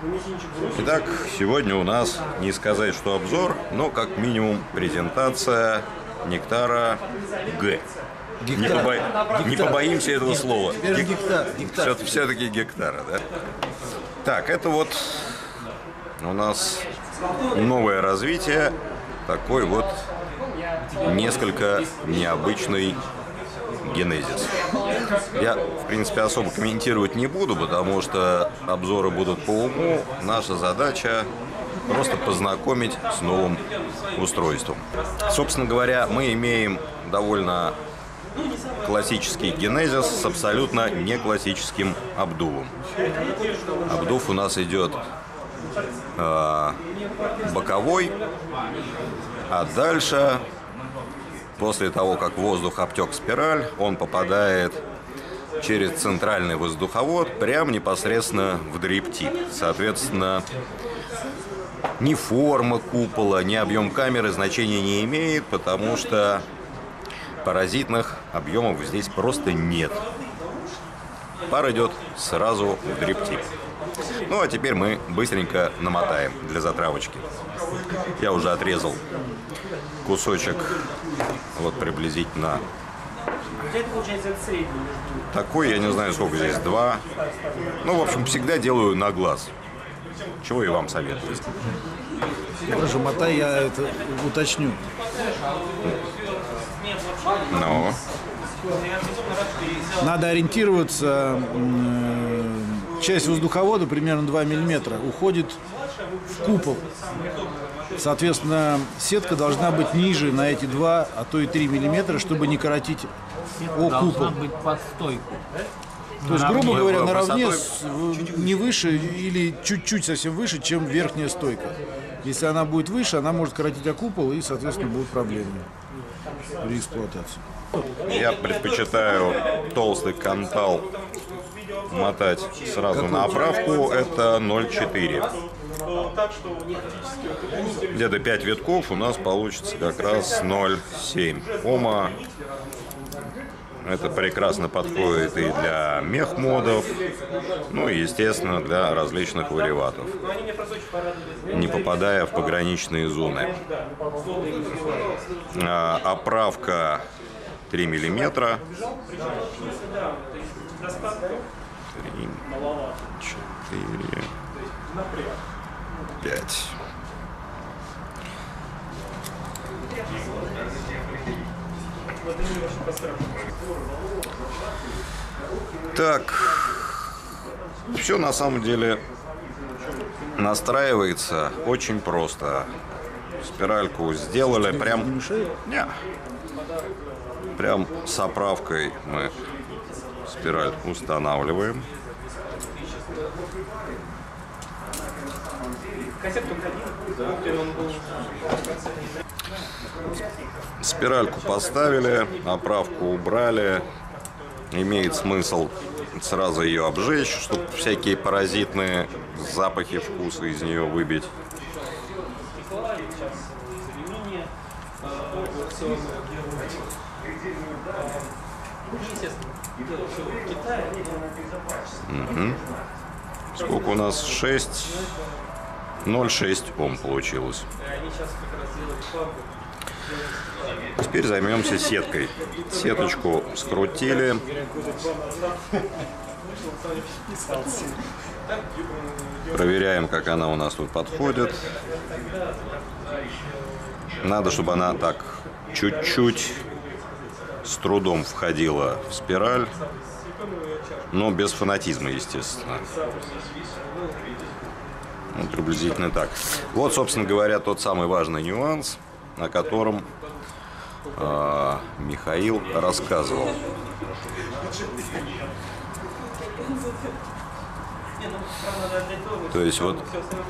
Итак, сегодня у нас, не сказать, что обзор, но как минимум презентация Нектара Г. Не побоимся этого слова. Гектар. Все-таки Гектара, да? Так, это вот у нас новое развитие, такой вот несколько необычный генезис. Я, в принципе, особо комментировать не буду, потому что обзоры будут по уму. Наша задача просто познакомить с новым устройством. Собственно говоря, мы имеем довольно классический генезис с абсолютно не классическим обдувом. Обдув у нас идет боковой, а дальше, после того, как воздух обтек спираль, он попадает через центральный воздуховод прямо непосредственно в дрип-тип. Соответственно, ни форма купола, ни объем камеры значения не имеет, потому что паразитных объемов здесь просто нет. Пар идет сразу в дрип-тип. Ну, а теперь мы быстренько намотаем для затравочки. Я уже отрезал кусочек, вот приблизительно такой, я не знаю, сколько здесь, 2. Ну, в общем, всегда делаю на глаз. Чего и вам советую. Хорошо, мотай, я это уточню. Ну. Надо ориентироваться. Часть воздуховода, примерно 2 миллиметра, уходит в купол. Соответственно, сетка должна быть ниже на эти 2, а то и 3 миллиметра, чтобы не коротить купол. Должна быть под стойку. То есть, грубо говоря, наравне, не выше или чуть-чуть совсем выше, чем верхняя стойка. Если она будет выше, она может коротить купол, и, соответственно, будут проблемы при эксплуатации. Я предпочитаю толстый кантал мотать сразу на оправку. Это 0,4. Где-то 5 витков у нас получится как раз 0,7 Ома. Это прекрасно подходит и для мех-модов, ну и, естественно, для различных вариватов, не попадая в пограничные зоны. Оправка 3 миллиметра. 3, 4, 5. Так, все на самом деле настраивается очень просто. Спиральку сделали прям, прям с оправкой мы спираль устанавливаем. Спиральку поставили, оправку убрали. Имеет смысл сразу ее обжечь, чтобы всякие паразитные запахи, вкусы из нее выбить. Угу. Сколько у нас? 0,6 Ом получилось. Теперь займемся сеткой. Сеточку скрутили. Проверяем, как она у нас тут подходит. Надо, чтобы она так чуть-чуть с трудом входила в спираль, но без фанатизма, естественно. Ну, приблизительно так. Вот, собственно говоря, тот самый важный нюанс, о котором Михаил рассказывал. То есть вот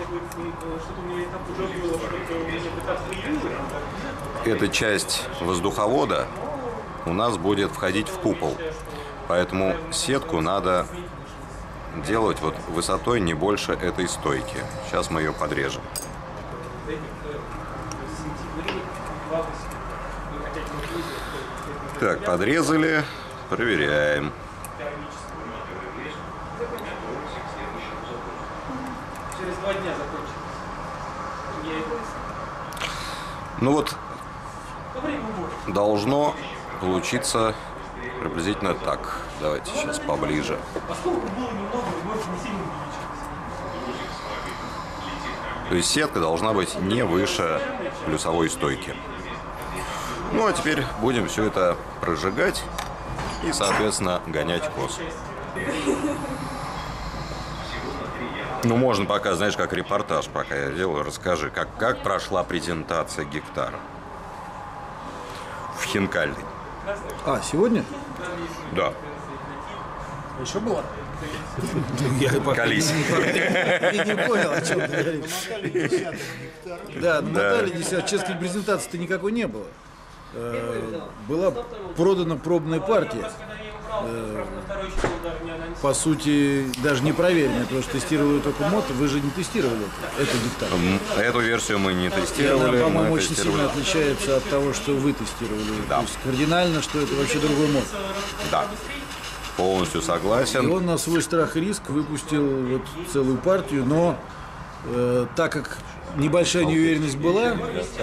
эта часть воздуховода у нас будет входить в купол, поэтому сетку надо делать вот высотой не больше этой стойки. Сейчас мы ее подрежем. Так, подрезали, проверяем. Ну вот, должно получиться приблизительно так. Давайте сейчас поближе. То есть сетка должна быть не выше плюсовой стойки. Ну а теперь будем все это прожигать и, соответственно, гонять кос. Ну, можно пока, знаешь, как репортаж, пока я делаю, расскажи, как прошла презентация Гектара в Хинкальной. А, сегодня? Да. Еще было? Колись. Я не понял, о чем ты говоришь. Да, намотали 10. Честной презентации-то никакой не было. Была продана пробная партия. По сути, даже не проверенная, потому что тестировали только мод, вы же не тестировали это Гектар. Эту версию мы не Она, тестировали. по-моему, мы очень тестировали. сильно отличается от того, что вы тестировали. Да. То есть кардинально, что это вообще другой мод. Да. Полностью И согласен. он на свой страх и риск выпустил вот целую партию, но так как небольшая неуверенность была,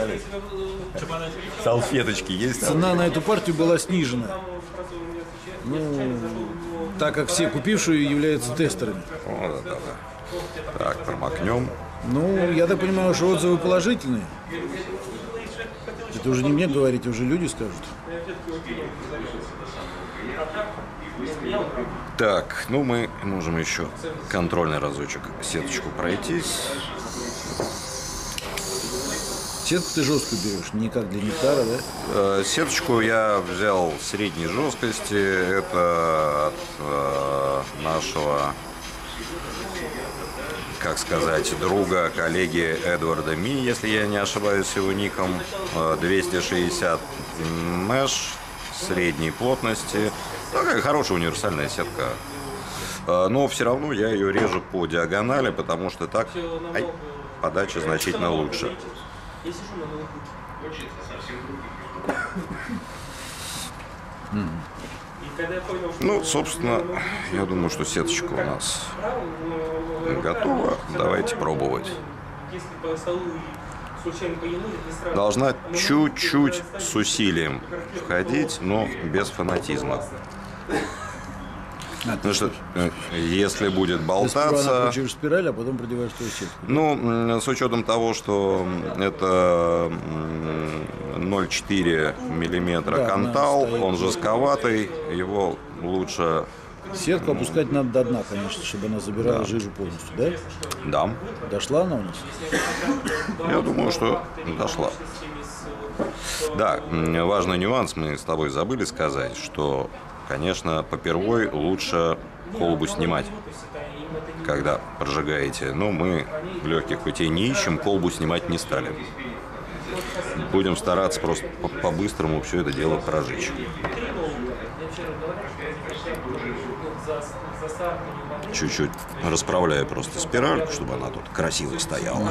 Салфеточки есть? цена на эту партию была снижена. Ну, так как все купившие являются тестерами. Вот это да. Так, промокнем. Ну, я так понимаю, что отзывы положительные. Это уже не мне говорить, уже люди скажут. Так, ну мы можем еще контрольный разочек сеточку пройтись. Сетку ты жестко берешь, не как для Нектара, да? Сеточку я взял средней жесткости. Это от нашего, как сказать, друга, коллеги Эдварда Ми, если я не ошибаюсь его ником. 260 меш средней плотности. Такая хорошая универсальная сетка. Но все равно я ее режу по диагонали, потому что так подача значительно лучше. Ну, собственно, я думаю, что сеточка у нас готова. Давайте пробовать. Должна чуть-чуть с усилием входить, но без фанатизма. Потому что если будет Ты сперва болтаться... накручиваешь спираль, а потом продеваешь твою сетку. Ну, с учетом того, что это 0,4 миллиметра Да, кантал, она стоит. он жестковатый, его лучше... Сетку опускать надо до дна, конечно, чтобы она забирала жижу полностью, да? Да, Дошла она у нас? я думаю, что дошла. Да, важный нюанс мы с тобой забыли сказать, что, конечно, попервой лучше колбу снимать, когда прожигаете. Но мы легких путей не ищем, колбу снимать не стали. Будем стараться просто по-быстрому все это дело прожечь. Чуть-чуть расправляю просто спиральку, чтобы она тут красиво стояла.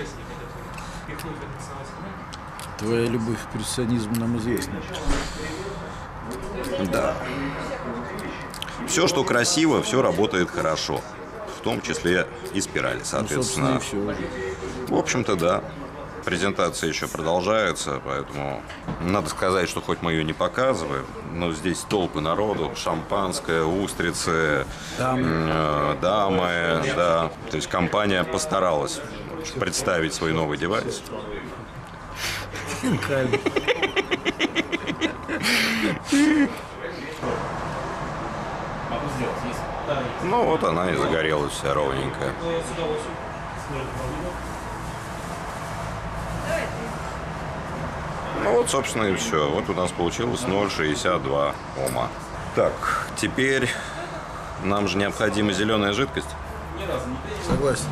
Твоя любовь к перфекционизму нам известна. Да. Все, что красиво, все работает хорошо. В том числе и спирали, Ну, собственно, соответственно. и все уже. В общем-то, да. Презентация еще продолжается, поэтому надо сказать, что хоть мы ее не показываем, но здесь толпы народу, шампанское, устрицы, дамы, да. То есть компания постаралась представить свой новый девайс. Ну вот она и загорелась вся ровненькая. Ну вот, собственно, и все. Вот у нас получилось 0,62 Ома. Так, теперь нам же необходима зеленая жидкость. Согласен.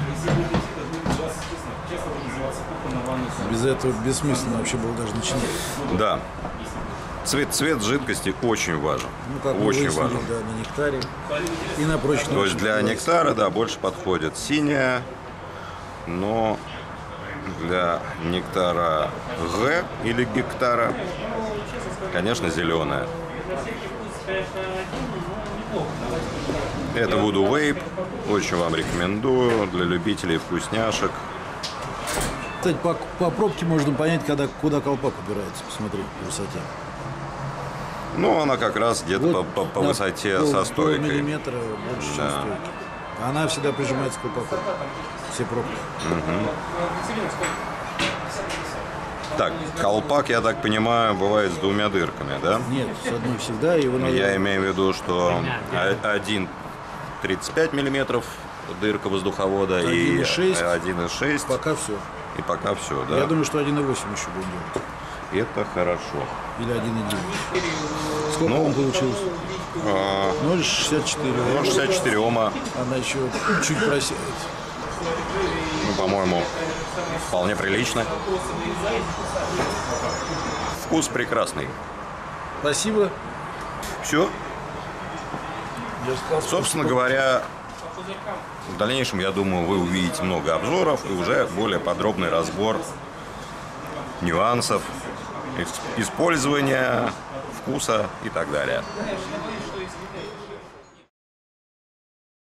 Без этого бессмысленно вообще было даже начинать. Да. Цвет жидкости очень важен. Ну, как мы Очень выяснили, важен. да, на нектаре и на прочих. То есть для нектара, да, больше подходит синяя, но для нектара Г или гектара, конечно, зеленая. Это Voodoo Vape. Очень вам рекомендую для любителей вкусняшек. Кстати, по пробке можно понять, куда колпак убирается. Посмотри, по высоте. Ну, она как раз где-то Вот по высоте со стойкой. Полмиллиметра больше, чем стойки. Она всегда прижимается к колпаку. Все пробки. Так, колпак, я так понимаю, бывает с двумя дырками, да? Нет, с одной всегда. Его надо... Я имею в виду, что один 35 миллиметров дырка воздуховода и 1,6. Пока все. И пока все, да? Я думаю, что 1,8 еще будем делать. Это хорошо. Или 1,9. Сколько он получился? 0,64. Ну, 64 ома, Она еще чуть просеет. ну, по-моему, вполне прилично. Вкус прекрасный. Спасибо. Все. Я сказал, Собственно говоря, в дальнейшем, я думаю, вы увидите много обзоров и уже более подробный разбор нюансов использования, вкуса и так далее.